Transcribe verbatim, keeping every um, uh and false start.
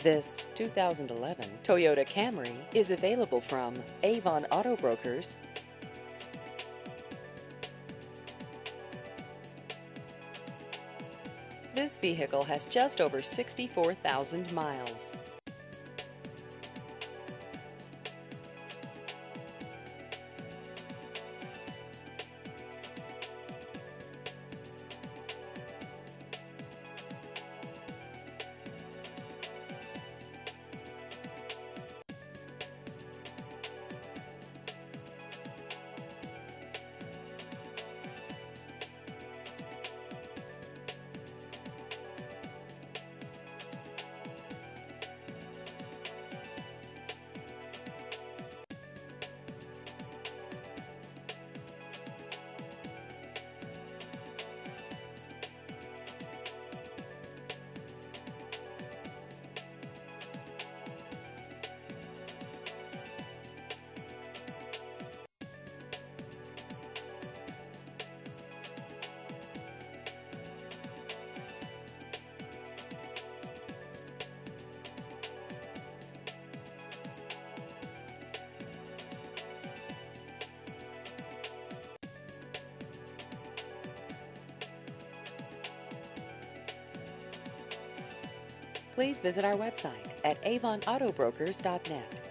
This two thousand eleven Toyota Camry is available from Avon Auto Brokers. This vehicle has just over sixty-four thousand miles. Please visit our website at avon auto brokers dot net.